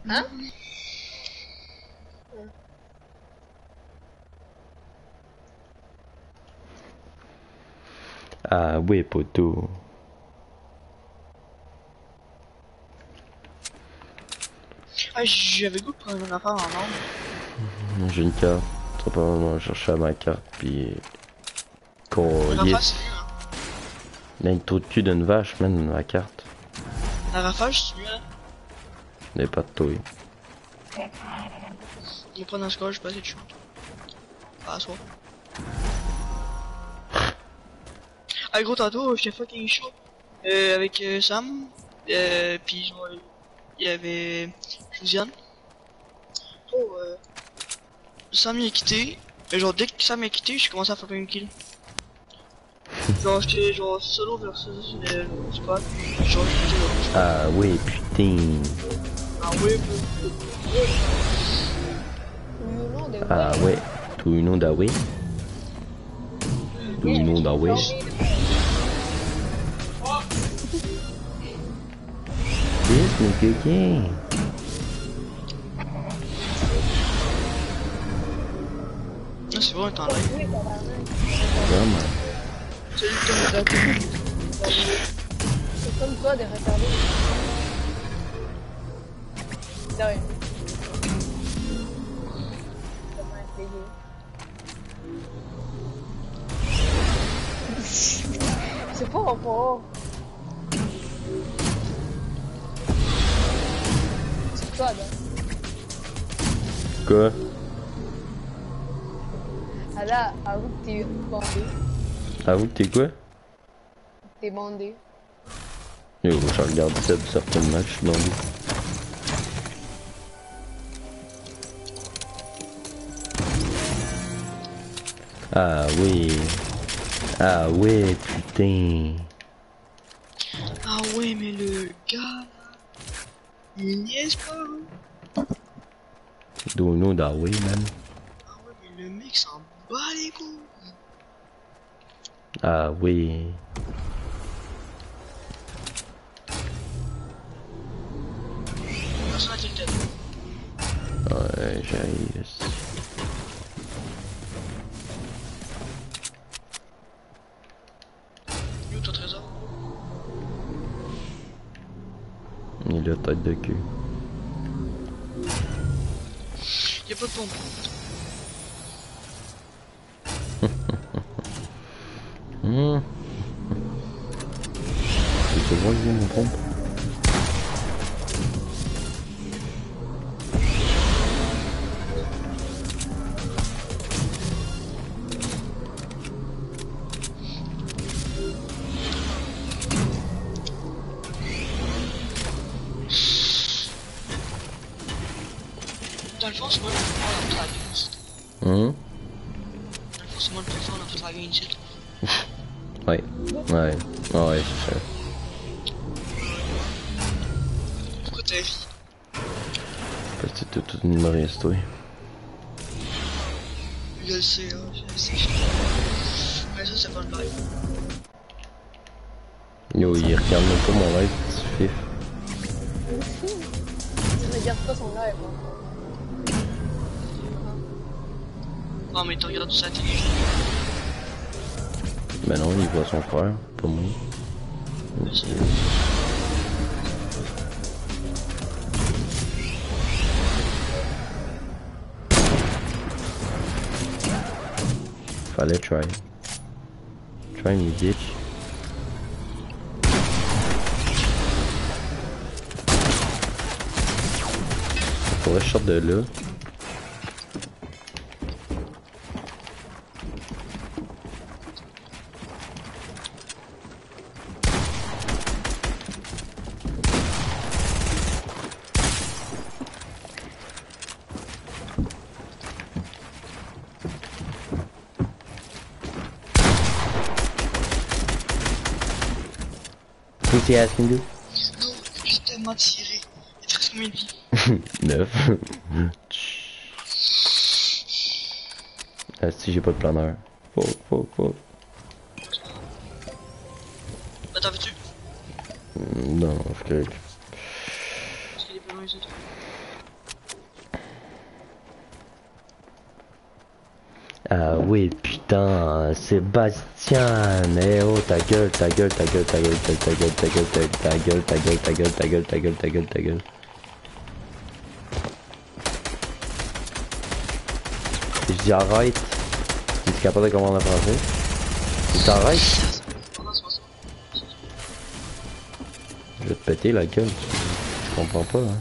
Hein? Ah oui, poteau. Ah, j'avais goût de prendre une affaire en or. J'ai une carte. Très probablement chercher ma carte puis. La Yes. rafale, c'est mieux, hein. Il y a une trou de cul d'une vache, man, ma carte. La rafale, c'est mieux, hein. Il n'y a pas de touille. On va prendre un score, je sais pas si tu chantes. Pas à soi. Ah, gros, tantôt, j'étais fucking chaud. Avec Sam. Puis genre, il y avait Josiane. Oh, Sam il a quitté. Et genre, dès que Sam a quitté, j'ai commencé à faire une kill. Genre, j'étais genre solo versus le squad. Genre, j'étais genre. Ah oui, putain. Ah ouais, Ah ouais. Do you know that way? Do you know that way? Yes, mon coquin. ah, c'est bon, t'es en live. Vraiment. Salut, Tom. C'est comme toi des retardés. Sérieux. Ça m'a essayé. C'est pas rapport. C'est toi, là. Quoi? Ah là, avoue que t'es bandé. Avoue que t'es quoi? T'es bandé. Yo, je regarde ça certainement, je suis bandé. Ah oui. Ah ouais, putain. Ah ouais, mais le gars là, il niaise pas, hein. Do you know that way, man? Ah ouais, mais le mec s'en bat les couilles. Ah oui. Personne n'a tilté. Ouais, j'arrive. Où ton trésor? Il est là, tête de cul. Y'a pas de pompe. Tu peux voir que j'ai mon pompe? Dans le fond, c'est moi le plus fort dans toute la game ici. Hum? Dans le fond, c'est moi le plus fort dans toute la game ici. Ouais. Ouais. Ouais, c'est ça. Pourquoi t'as ri? Parce que t'es tout une humoriste, toi. Je le sais, hein, je le sais. Mais ça, c'est pas une blague. Yo, il regarde même pas mon live, petit fif. Tu regardes pas son live. Non, mais tu regardes ça à la télé. Ben non, il voit son frère, pas moi. Fallait try. Try me, bitch. Faudrait que je sorte de là. Pussy ass nigga. Non, j'ai tellement tiré. Il te reste combien de vie? 9. Ah si, j'ai pas de planeur. Fuck. Bah, t'en veux-tu? Non, je suis correct. Parce qu'il est pas loin ici. Ah oui, putain, Sébastien. Eh oh, ta gueule, ta gueule, ta gueule, ta gueule, ta gueule, ta gueule, ta gueule, ta gueule, ta gueule, ta gueule, ta gueule, ta gueule, ta gueule. Je dis arrête. Tu es capable de comprendre en français? Je dis arrête. Je vais te péter la gueule, tu comprends pas, hein.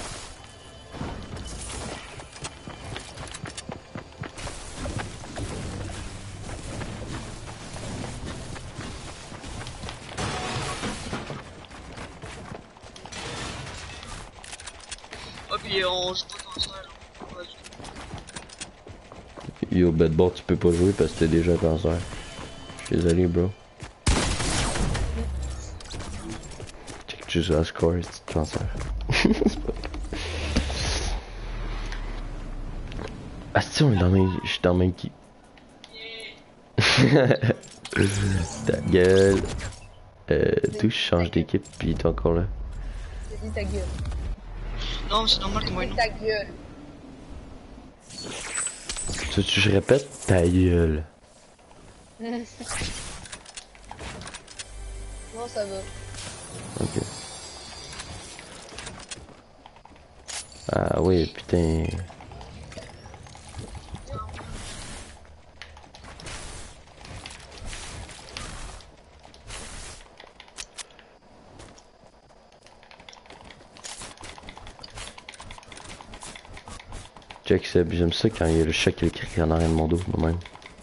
Oh, puis on joue pas cancer, là. Ouais, Yo, Bedboard, tu peux pas jouer parce que t'es déjà cancer. Je suis désolé, bro. Check juste la score, c'est cancer. Ah, si, on est dans le même... Je suis dans le même équipe. Ta gueule. Tout, je change d'équipe, pis t'es encore là. J'ai dit ta gueule. non, c'est normal que moi, non. Ta gueule. Je répète, ta gueule. Non, ça va. Ok. Ah oui, putain. Check Seb, j'aime ça quand il y a le chat qui le crie en arrière de mon dos, moi-même.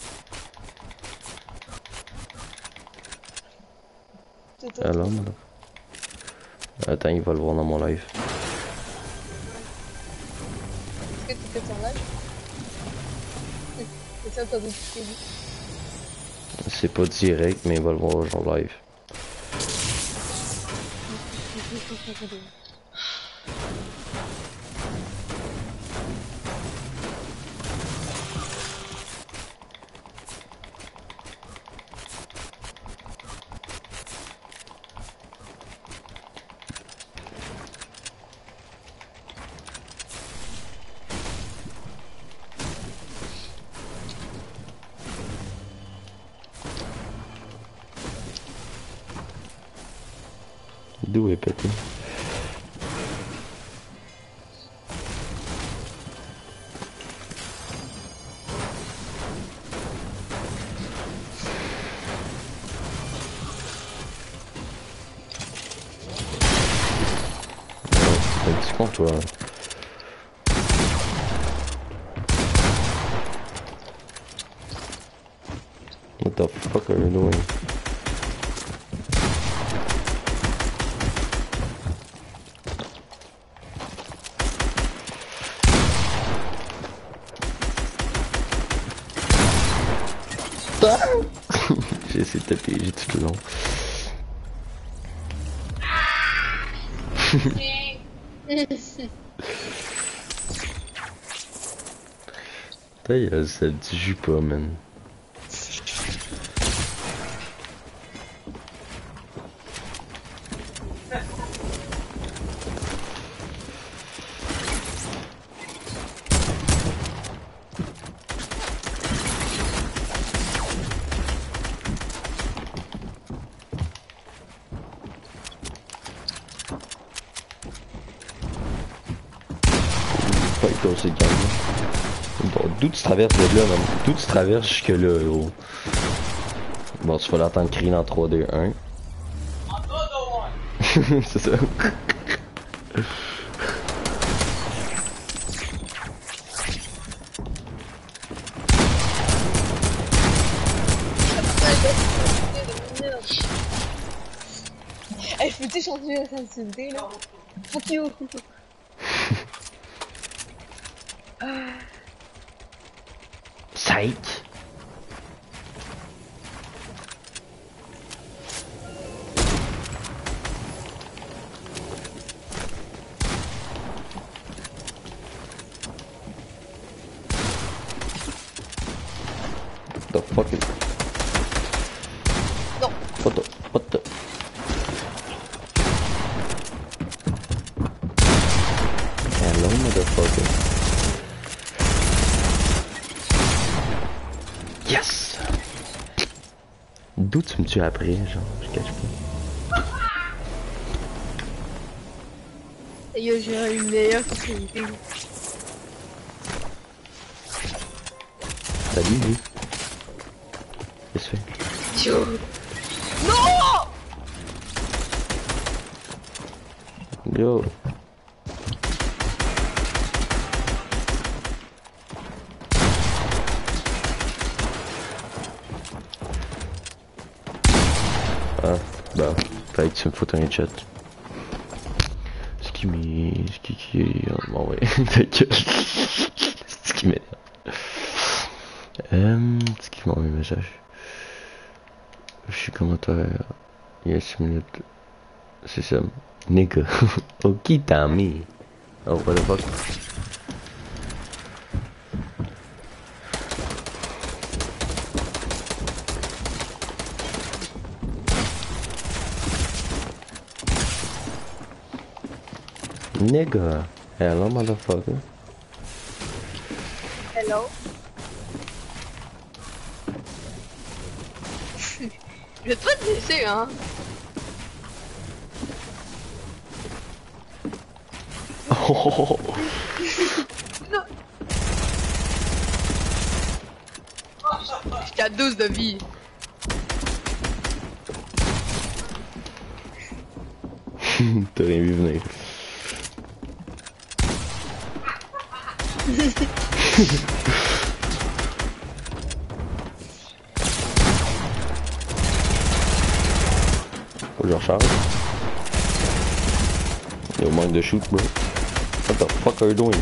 Alors, madame. Attends, il va le voir dans mon live. Est-ce que tu fais ton live? C'est ça, t'as dit. C'est pas direct, mais il va le voir genre live. D'où est pété? T'as dit con toi? What the fuck are you doing? J'ai essayé de te piéger tout le long. Ça te joue pas, man. C'est calme. Bon, d'où tu traverses de là, man? D'où tu traverses jusque là, gros? Bon, tu vas l'entendre crier dans 3, 2, 1. C'est ça. Eh, je peux t'échanger à s'insulter là? Fuck you! Psych! The fuck is... Non! What the... Hello, motherfucker. D'où tu me tues après, genre, je cache pas. Et j'ai une meilleure sécurité. Salut, lui. Qu'est-ce que tu fais? Yo. Non! Yo. Ah, bah, fallait que tu me foutes un headshot. Ce qui bon, ouais, ta gueule. Ce qui m'énerve. Ce qui m'envoie un message. Je suis commentaire. Il y a 6 minutes. C'est ça. Nigga. Ok, Tommy. Oh, what the fuck? Nigga. Hello, motherfucker. Hello. Je vais pas te laisser, hein. Oh. Non. J'étais à 12 de vie. T'as rien vu venir. Faut que je recharge. Il y a au manque de shoot, bro. What the fuck are you doing?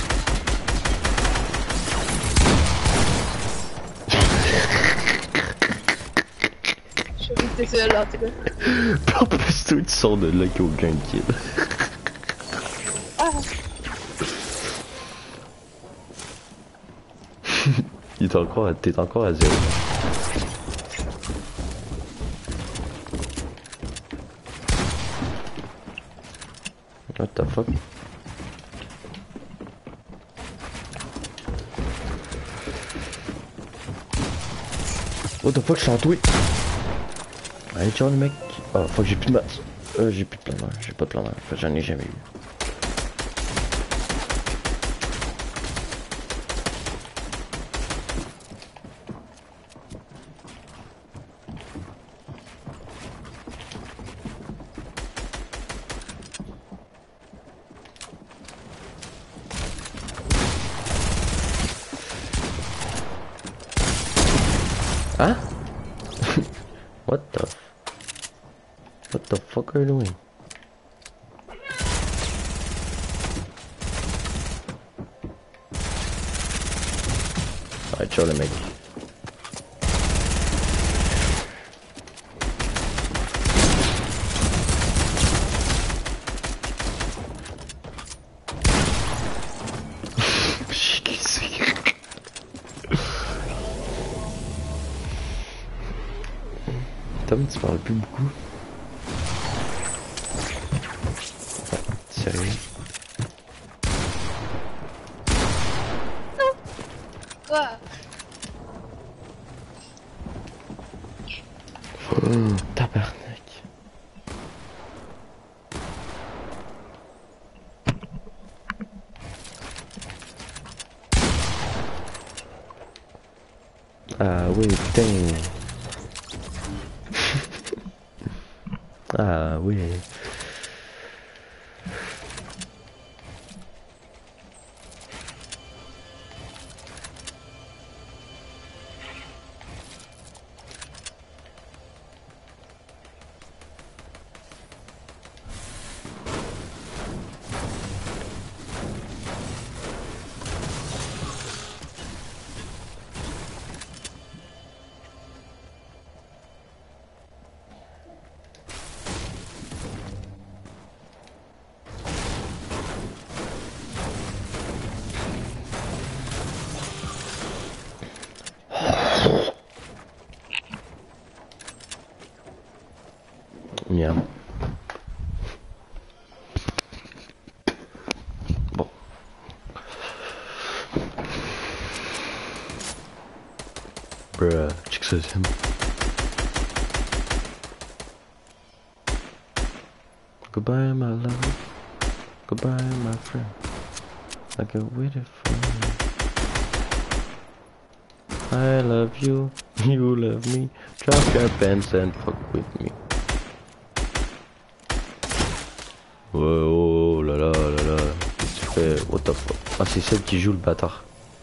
Je suis que t'es seul, en tout cas. En plus, toi, tu sors de là qu'il n'y a aucun kill. Ah. T'es encore à 0. What the fuck? What the fuck, je suis entouré. Allez, ciao le mec. Ah, fuck, j'ai plus de masse. J'ai plus de plan d'air. J'ai pas de plan d'air. J'en ai jamais eu. Huh? What the fuck are you doing? Alright, ciao les mecs. Tom, tu parles plus beaucoup. Sérieux? Quoi? Tabarnak. Ah oui, putain. Ah oui. Miam. Bon. Bruh, check ça, Sam. Goodbye, my love. Goodbye, my friend. I got waited for you. I love you, you love me. Drop your pants and fuck with me. Oh là là là là. Qu'est-ce que tu fais? What the fuck? Ah, c'est celle qui joue le bâtard.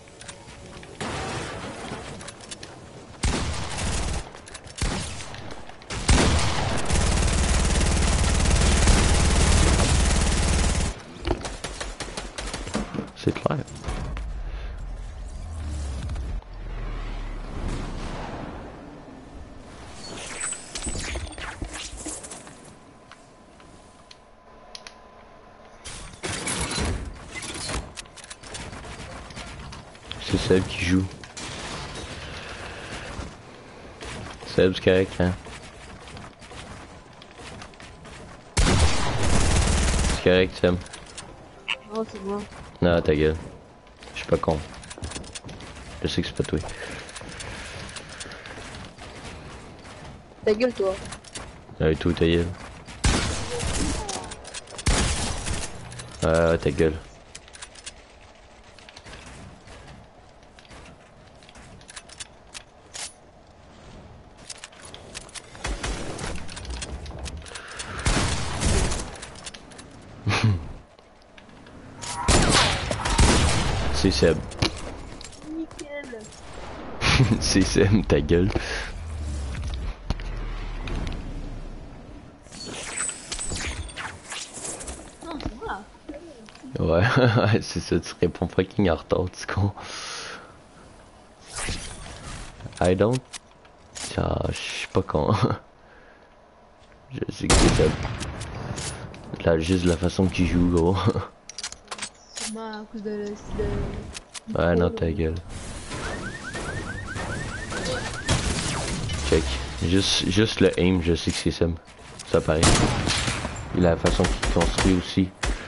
C'est clair. C'est Seb qui joue. Seb, c'est correct, hein? C'est correct, Seb. Non, c'est moi. Non, ta gueule. Je suis pas con. Je sais que c'est pas toi. Ta gueule, toi. Et tout, ta gueule. Ta gueule. C'est Seb. Nickel. C'est Seb, ta gueule. Non, c'est moi. Ouais, c'est ça, tu réponds fucking en retard, tu con. I don't. Ah, je suis pas con. Je sais que c'est Seb. Là, juste la façon qu'il joue, gros. C'est moi à cause de... Ouais, non, ta gueule. Check. Juste le aim, je sais que c'est Seb. Ça paraît. Et la façon qu'il construit aussi.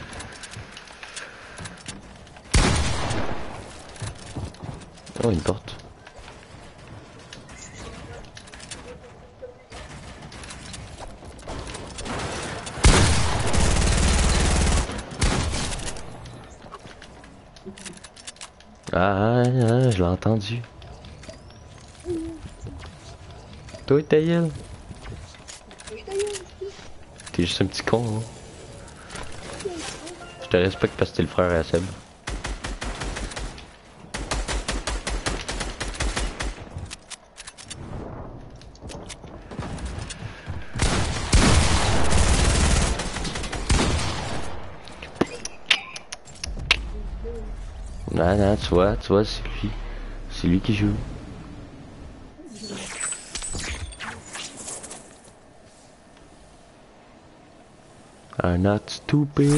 Oh, une porte. Ah, je l'ai entendu. Toi, ta gueule. T'es juste un petit con, hein. Je te respecte parce que t'es le frère à Seb. Non, tu vois, c'est lui. C'est lui qui joue. I'm not stupid.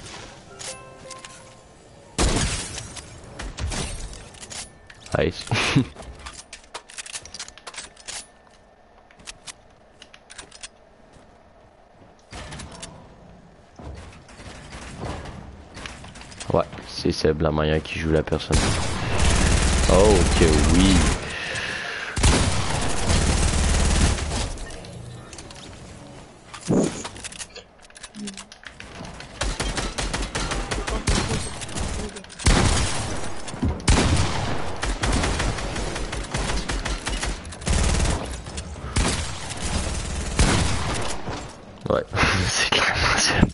Nice. Ouais, c'est Seb la manière qui joue la personne. Oh que oui. Ouais, c'est clairement Seb.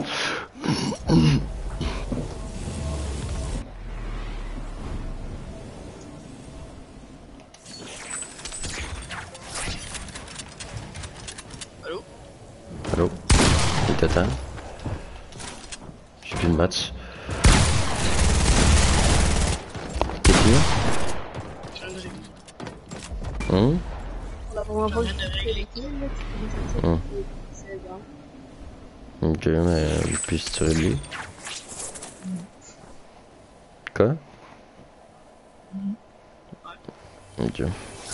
Allô? Allô? Il t'attend? J'ai plus de match. Qu'est-ce qu'il y a? Je viens de régler. La première fois que je fais les kills, là, tu commences à dire que c'est grave. Ok, mais puis si tu relis. Quoi? Ok.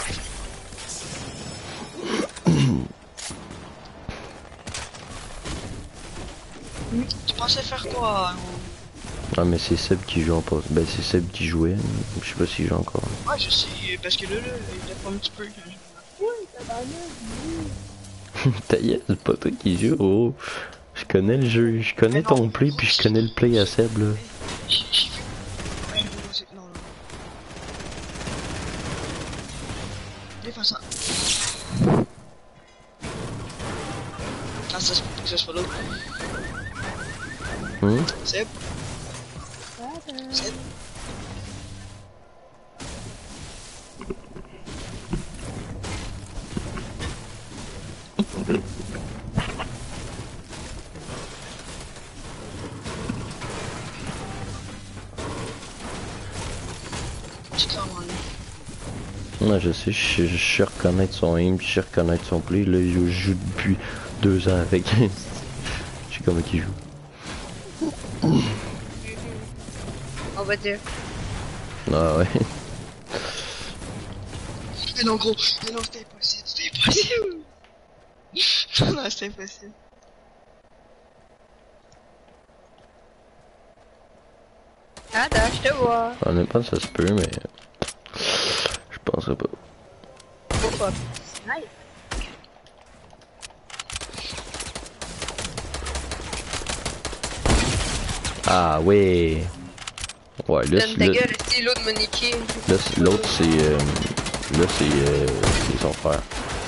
Tu pensais faire quoi? Ah mais c'est Seb qui joue en pause. Ben c'est Seb qui jouait. Je sais pas s'il joue encore. Ouais, je sais, parce que là, il a pas un petit peu quand je... Ouais, tabarnak, oui. Ta gueule, c'est pas toi qui joue. Oh. Je connais le jeu, je connais ton play, puis je connais le play à Seb, là. J'ai vu. Ouais, non, non. Viens faire ça. Ah, ça se peut que ce soit l'autre. Seb. Seb. Ouais, je sais, je sais reconnaître son aim, je sais reconnaître son play. Là, je joue depuis 2 ans avec. Je sais comment il joue. On va dire. Ah ouais. Mais non, gros. Mais non, c'était impossible. C'était impossible. Non, c'était impossible. Ada, je te vois. Honnêtement, ça se peut, mais. Je penserais pas. Pourquoi? Nice. Ah ouais. Ouais, là, Donne ta gueule, c'est l'autre de Monique. l'autre, c'est. Là, c'est son frère.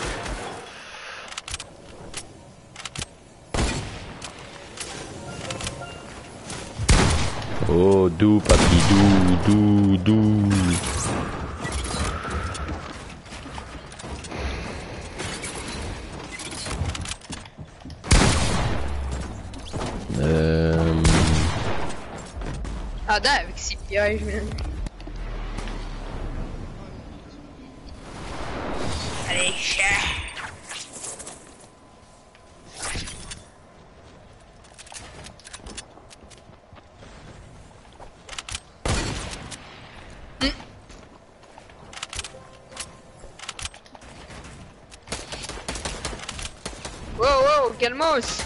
Oh, doux, papi, doux. Ada avec ses pièges, man. Allez, chat. Wow, calmos.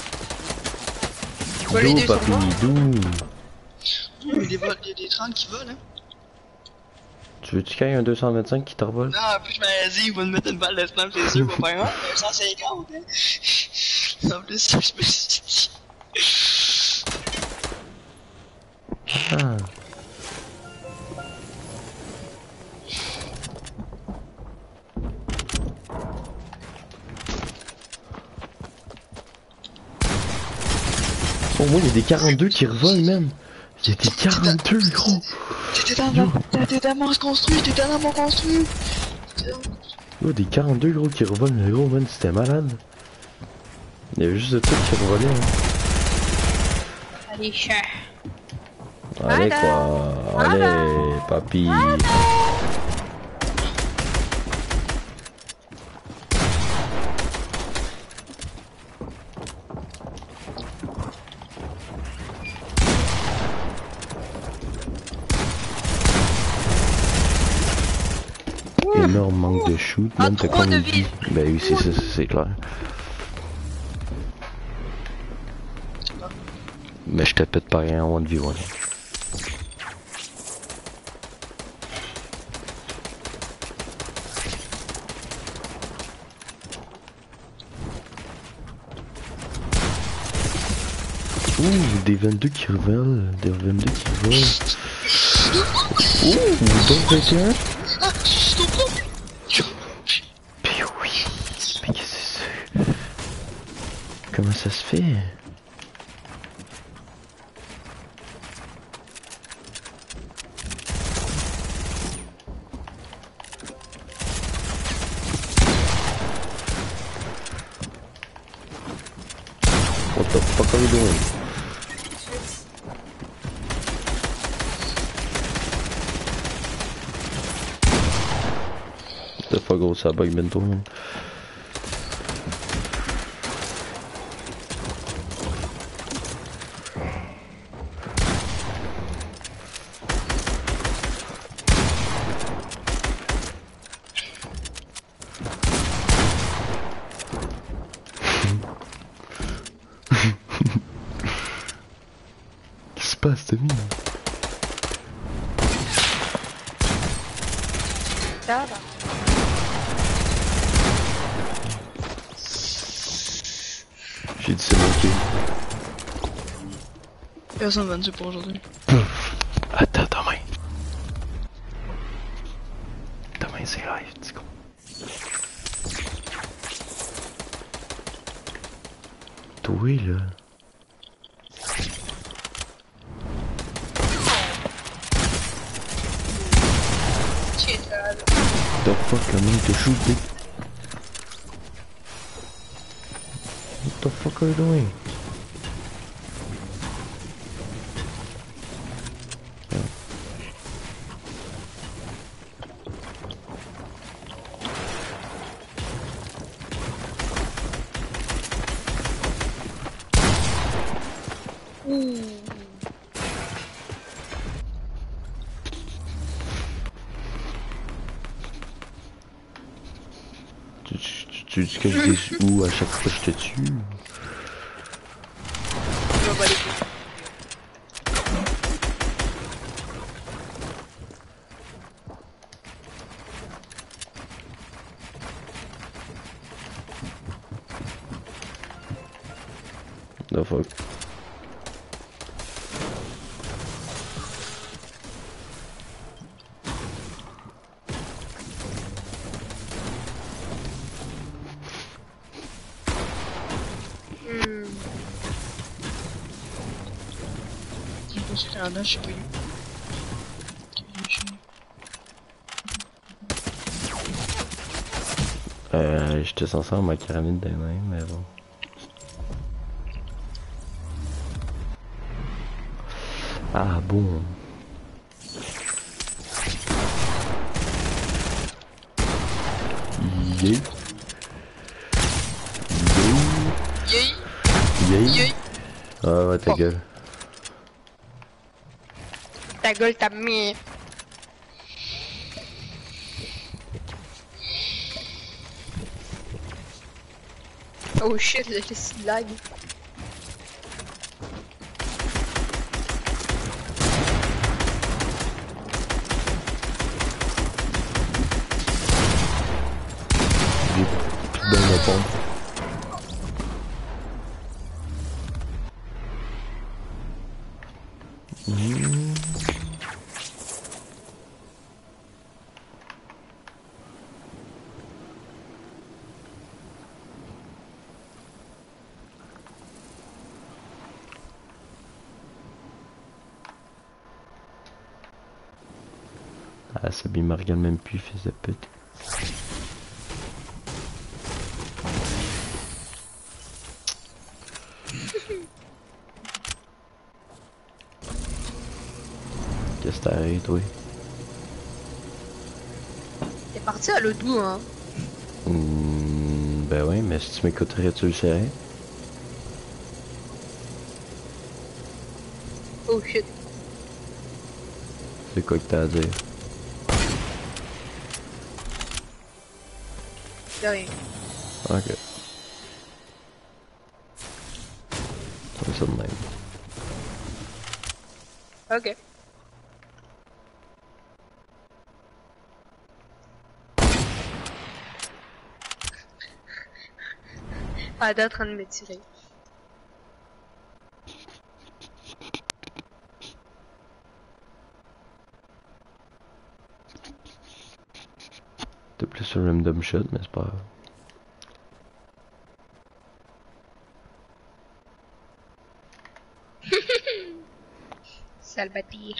Doux, papi, doux. Il y a des 30 qui volent, hein. Tu veux-tu qu'il y ait un 225 qui te revole? Non, en plus, je m'avais dit, il va me mettre une balle de snap, c'est sûr, il va faire un 150, hein. En plus, je me suis dit. Ah. Oh, moi, il y a des 42 qui revolent, même. Il y a des 42, gros. T'étais dans mon construit, t'étais dans mon construit. Oh, des 42, gros, qui revolent, le gros, man, c'était malade. Il y avait juste de trucs qui revolaient, hein. Allez, chat. Allez, quoi. Allez, papy. Énorme manque de shoot, même t'as comme dit. Ben oui, c'est ça, c'est clair. Mais je te pète pas rien en 1v1. Ouh, des 22 qui revolent, des 22 qui volent. Ouh, donc 21. Mais oui, mais qu'est-ce que c'est ça? Comment ça se fait? What the fuck are you doing? What the fuck, gros, ça bug bientôt, man. Qu'est-ce qui se passe, Tommy? Ça va. J'ai dit c'est manqué. Personne va pour aujourd'hui. Attends, demain. Demain c'est live, tu con. Toi là. Shit, The fuck, comment il te shooté? What the fuck are you doing? Tu dis que je dis où à chaque fois que je te tue? je m'en bats les couilles. The fuck? Je sais rien, je sais pas où. J'étais censé avoir ma caramine des mains, mais bon. Ah bon. Yeah. Yay! Yeah. Yay! Ah ouais, ta Oh. gueule. Ta gueule, ta mère. Oh shit, j'ai laissé de lag. J'ai plus de balles à pompe. Ah, Sabi me regarde même plus, fils de pute. Qu'est-ce que t'arrives, toi? T'es parti à l'autre bout, hein. Ben oui, mais si tu m'écouterais, tu le saurais. Oh shit. C'est quoi que t'as à dire? De rien. Ok. Comme ça de même. Ok. Ah, t'es en train de me tirer. T'es plus sur random shot, mais c'est pas grave. Salvatire.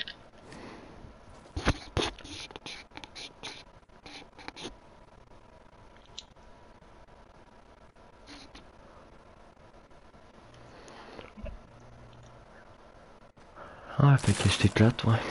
Ah, fait que je t'éclate, ouais.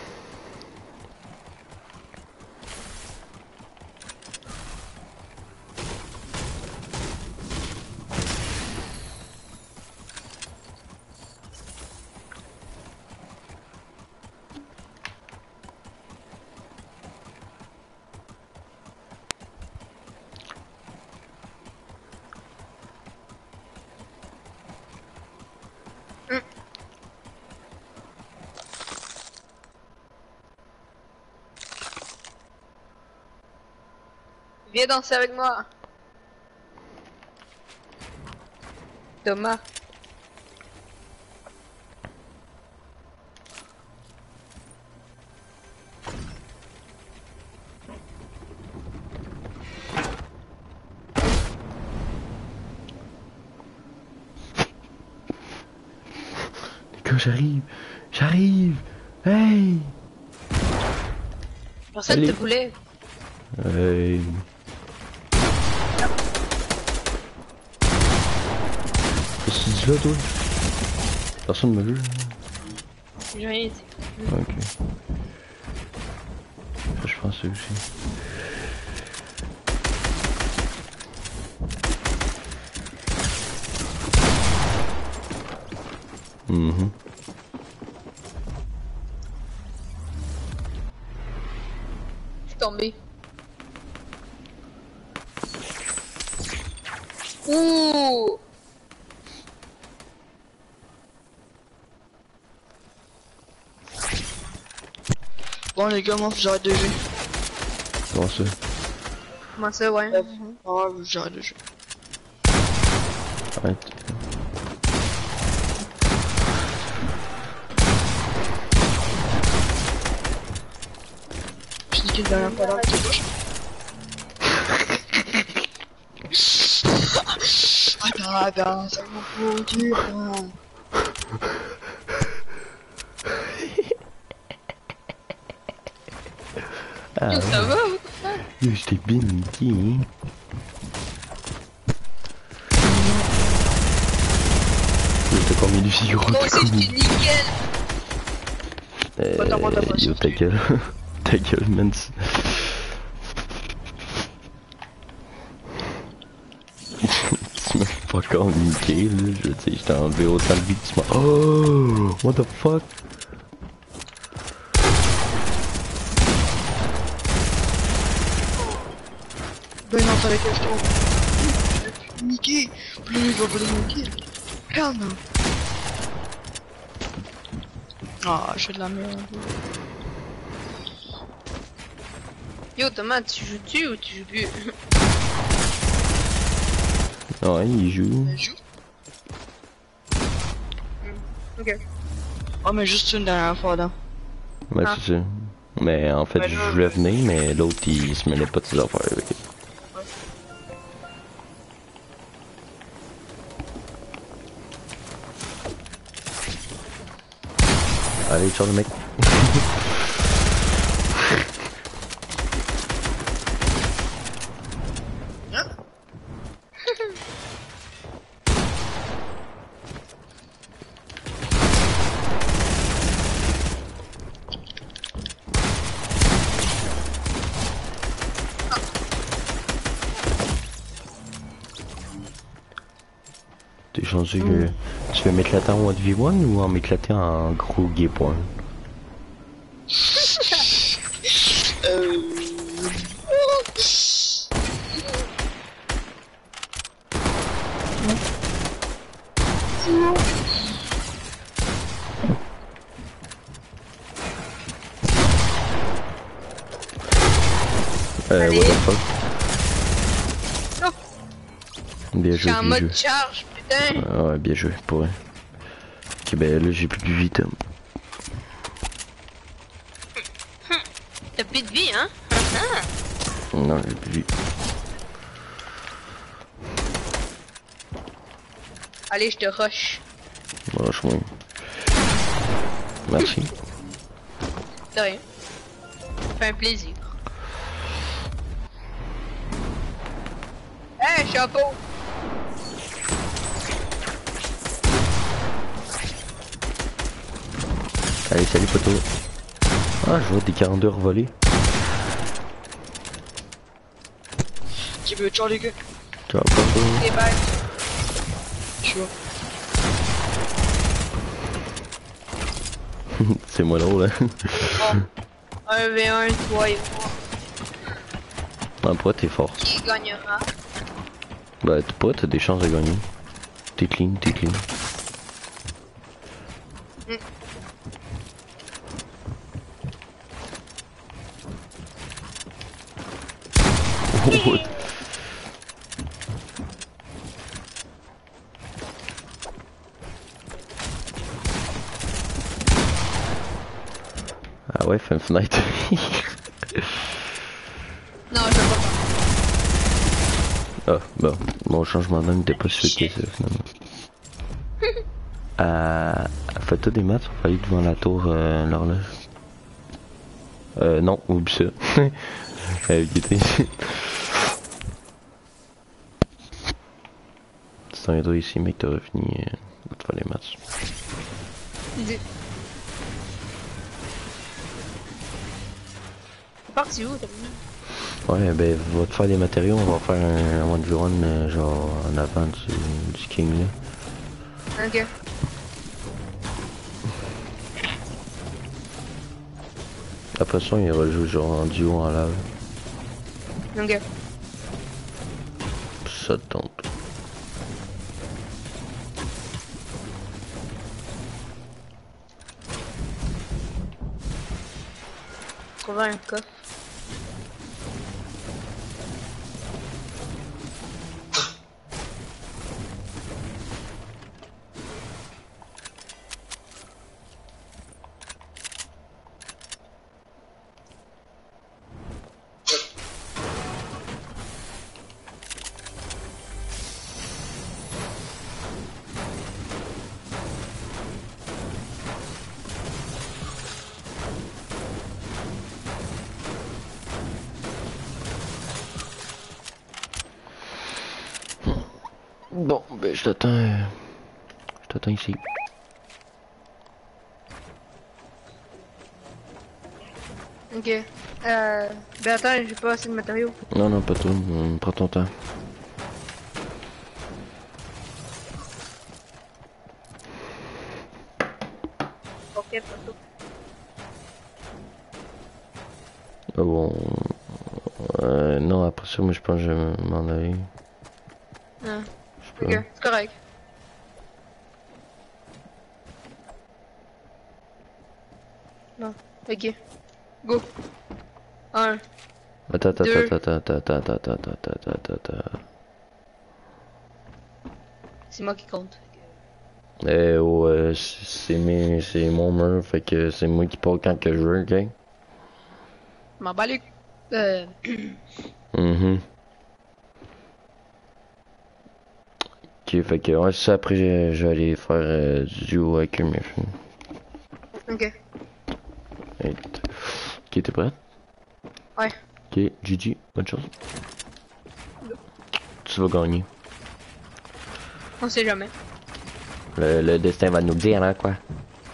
Viens danser avec moi. Thomas. Quand j'arrive, j'arrive. Hey. Personne Allez. te voulait. Hey. Qu'est-ce que tu dis là, toi? Personne m'a vu. J'ai rien dit. Ok. Ça, je pensais aussi. Mhm. Je suis tombé. Ouh. Bon les gars, moi faut que j'arrête de jouer. Comment ça? Comment ça, ouais? Bref. Ah, j'arrête de jouer. Arrête. J'ai niqué le dernier fois là, c'est gauche. Attends, ça m'en fout, tu Ah, Yo, ça va? yo, je t'ai bien niqué, hein. Yo, t'as combien de vie, gros? Moi T'as aussi, je combien? suis nickel. Attends, Yo, ta gueule. Ta gueule, man. Tu m'as pas encore niqué, là. Je veux dire, je t'ai enlevé autant de vie que tu m'as... Oh! What the fuck? Ben non, fallait que je tombe. Je vais niquer. Plus il va pas niquer. Regarde. Ah, je fais de la merde. Yo, Thomas, tu joues-tu ou tu joues plus? Ouais, il joue. Elle joue. Ok. Oh, mais juste une dernière fois là. Ouais, Ah. c'est ça. Mais en fait, Ouais, je là, voulais venir, mais l'autre, il se mêlait pas de ses affaires. Ok. Ouais. Allez, ciao le mec. Hein? T'es chanceux que tu veux m'éclater en 1v1 ou en m'éclater en gros gay point? Allez. What the fuck? Oh. Bien Je suis joué, en bien joué. mode charge, putain. Ouais, bien joué, pour vrai. Ok, ben là, j'ai plus de vie, Tom. T'as plus de vie, hein? Non, j'ai plus de vie. Allez, je te rush. Franchement. Merci. De rien. Ça fait un plaisir. Hey, chapeau! Allez, salut, poteau. Ah, je vois des 42 volés. Qui veut ciao les gars? Ciao, poteau. Et bye. Tu vois. C'est moi drôle, hein. Bon. 1v1, toi et moi. Ah, pourquoi t'es fort? Qui gagnera? Bah, pourquoi t'as des chances de gagner? T'es clean, t'es clean. Oh, ah ouais, fais une fenêtre. Non, je veux pas. Ah, bon, mon changement d'âme n'était pas si fait que ça, finalement. Fais-toi des maths, on va aller devant la tour, l'horloge. Non, oublie ça. Guettez. Tu t'en viendras ici, mec, t'auras fini de faire les maths. C'est parti où, t'as vu? Ouais, ben, va te faire des matériaux, on va faire un 1v1 genre en avant du King là. Ok. Après ça, il rejoue genre en duo en lave. Ok. Ça te tente. Trouver un coffre. Bon, ben je t'attends. Je t'attends ici. Ok. Ben attends, j'ai pas assez de matériaux. Non, non, pas tout. Prends ton temps. Ok, pas tout. Ah bon. Non, après ça, moi je pense que je vais m'en aller. Ah. Je peux. Ok, c'est correct. Non. Ok. Go. 1. Attends. Deux. C'est moi qui compte. Ouais, c'est mon mur, fait que c'est moi qui pars quand que je veux, ok? Je m'en bats les... Mhm. Ok, fait que ouais, ça après je vais aller faire du duo avec eux, mes filles. Ok. Ok, t'es prête? Ouais. Ok, GG, bonne chance. Tu vas gagner. On sait jamais. Le destin va nous dire, hein, quoi.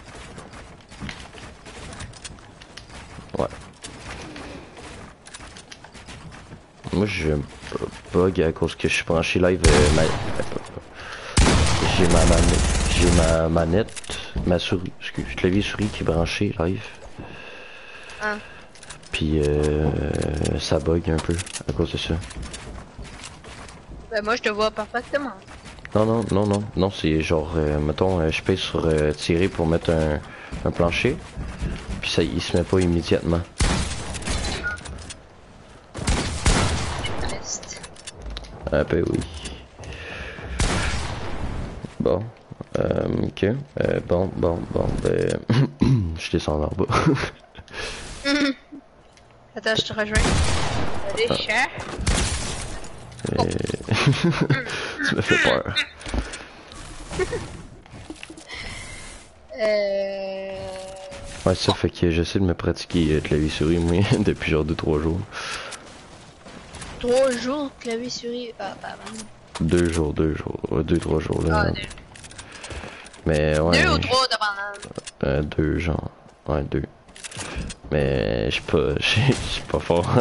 Ouais. Moi, je bug à cause que je suis branché live. J'ai ma manette, ma souris, excuse, clavier souris qui est branché live. Ah. Puis ça bug un peu à cause de ça. Ben moi je te vois parfaitement. Non, c'est genre, mettons, je pèse sur tirer pour mettre un plancher, puis ça, il se met pas immédiatement. Reste. Ben oui. Bon, ok, bon, ben, je descends en bas. Attends, je te rejoins. Allez, chat. Tu me fais peur. Ouais, ça fait que j'essaie de me pratiquer clavier souris, moi, depuis genre 2-3 jours. 3 jours, clavier souris. Ah, bah, 2 jours, 2-3 jours, là. Ah, 2. Mais ouais. 2 ou 3, dépendant. 2 genre. Ouais, 2. Mais je suis pas fort.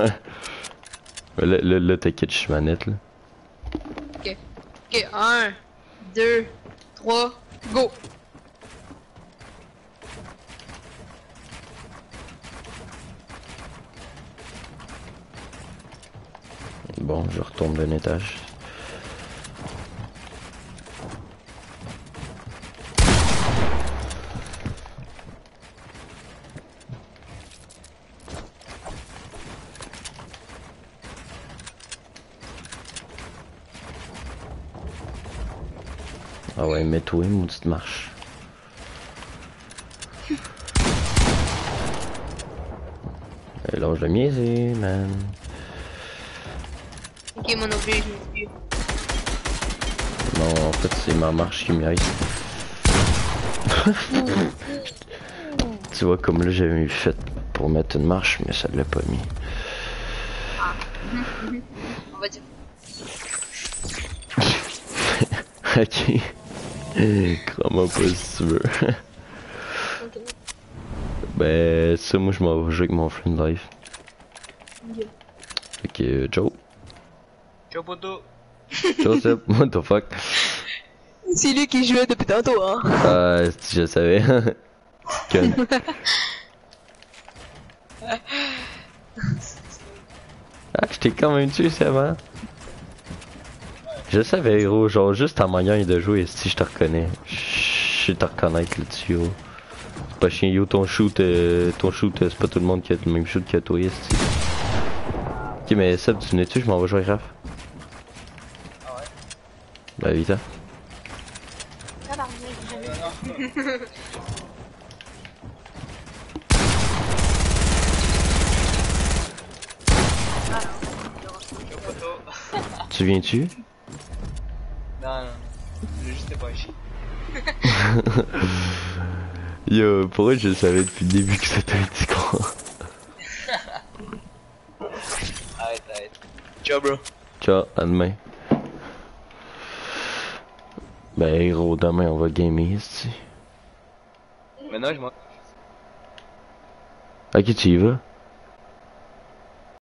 Là t'inquiète, je suis manette, là. Ok. Ok, 1, 2, 3, go! Bon, je retourne d'un étage. Ah ouais, mets-toi, maudite marche. Lâche le miaiser, man. Ok, moi non plus, je m'excuse. Non, en fait, c'est ma marche qui m'aide. Tu vois, comme là, j'avais fait pour mettre une marche, mais ça l'a pas mis. On va dire. Ok. Crois-moi pas si tu veux. Ok. Ben, ça, moi, je m'en vais jouer avec mon friend live. Ok. Fait que, Joe. Ciao, poto. Joseph, what the fuck? C'est lui qui jouait depuis tantôt, hein. Je savais. Con. Ah, je t'ai quand même tué, c'est vrai. Je savais, gros, genre, juste ta manière de jouer, si je te reconnais. Je sais te reconnaître là-dessus, gros. C'est pas chien, yo, ton shoot, c'est pas tout le monde qui a le même shoot que toi, esti. Ok, mais Seb, tu venais-tu? Je m'en vais jouer avec Raph. Ah ouais? Bah, vite, hein. Ciao, poto. Tu viens-tu? Non, non. J'ai juste pas chier. Yo, pour vrai, je savais depuis le début que c'était un petit con. Arrête, arrête. Ciao, bro. Ciao, à demain. Ben, gros, demain, on va gamer, esti. Maintenant, je m'en... Ok, tu y vas?